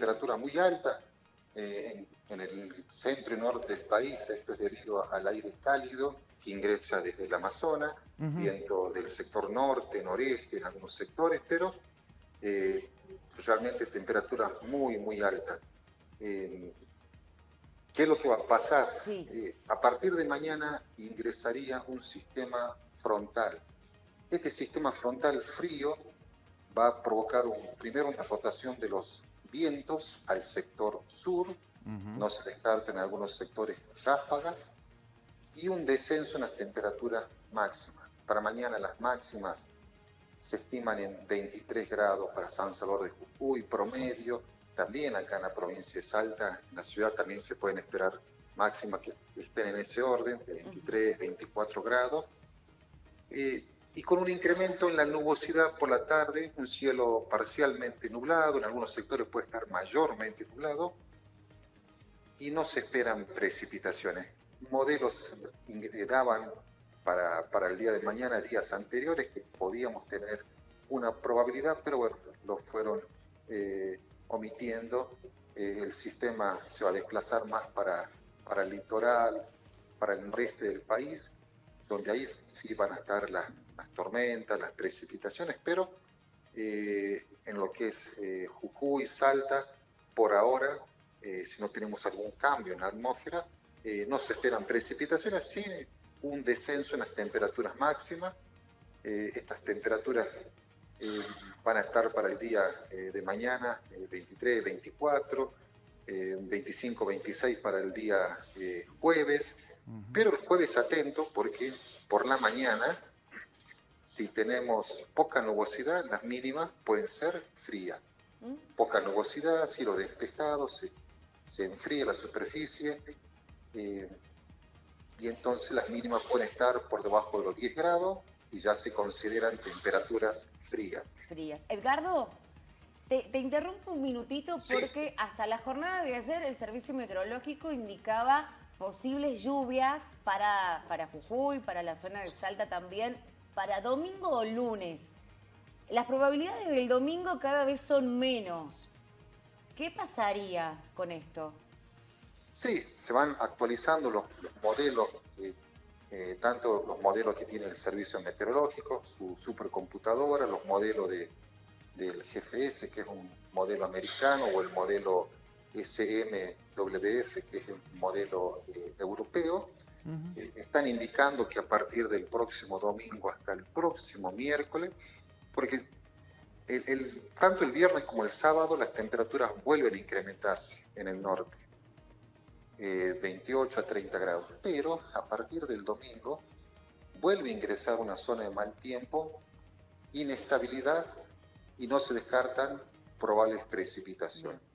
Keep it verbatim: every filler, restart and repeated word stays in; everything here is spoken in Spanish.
temperatura muy alta eh, en, en el centro y norte del país. Esto es debido al aire cálido que ingresa desde el Amazonas, Uh-huh. viento del sector norte, noreste en algunos sectores, pero eh, realmente temperaturas muy, muy altas. Eh, ¿Qué es lo que va a pasar? Sí. Eh, a partir de mañana ingresaría un sistema frontal. Este sistema frontal frío va a provocar un, primero una rotación de los vientos al sector sur, Uh-huh. no se descartan en algunos sectores ráfagas, y un descenso en las temperaturas máximas. Para mañana las máximas se estiman en veintitrés grados para San Salvador de Jujuy, promedio. También acá en la provincia de Salta, en la ciudad también se pueden esperar máximas que estén en ese orden, de veintitrés, veinticuatro grados. Eh, y con un incremento en la nubosidad por la tarde, un cielo parcialmente nublado, en algunos sectores puede estar mayormente nublado, y no se esperan precipitaciones. Modelos daban para, para el día de mañana, días anteriores, que podíamos tener una probabilidad, pero bueno, lo fueron eh, omitiendo. Eh, el sistema se va a desplazar más para, para el litoral, para el noreste del país, donde ahí sí van a estar las, las tormentas, las precipitaciones, pero eh, en lo que es eh, Jujuy, Salta, por ahora, eh, si no tenemos algún cambio en la atmósfera, eh, no se esperan precipitaciones, sí un descenso en las temperaturas máximas. Eh, estas temperaturas eh, van a estar para el día eh, de mañana, eh, veintitrés, veinticuatro, eh, veinticinco, veintiséis para el día eh, jueves, uh-huh. Pero el jueves atento porque por la mañana, si tenemos poca nubosidad, las mínimas pueden ser frías. ¿Mm? Poca nubosidad, cielo despejado, se, se enfría la superficie, eh, y entonces las mínimas pueden estar por debajo de los diez grados y ya se consideran temperaturas frías. Frías. Edgardo, te, te interrumpo un minutito porque sí. Hasta la jornada de ayer el Servicio Meteorológico indicaba posibles lluvias para, para Jujuy, para la zona de Salta también, para domingo o lunes. Las probabilidades del domingo cada vez son menos. ¿Qué pasaría con esto? Sí, se van actualizando los, los modelos, eh, eh, tanto los modelos que tiene el Servicio Meteorológico, su supercomputadora, los modelos de, del G F S, que es un modelo americano, o el modelo S M W F, que es el modelo eh, europeo. Uh-huh. eh, están indicando que a partir del próximo domingo hasta el próximo miércoles, porque el, el, tanto el viernes como el sábado las temperaturas vuelven a incrementarse en el norte. Eh, veintiocho a treinta grados, pero a partir del domingo vuelve a ingresar una zona de mal tiempo, inestabilidad, y no se descartan probables precipitaciones.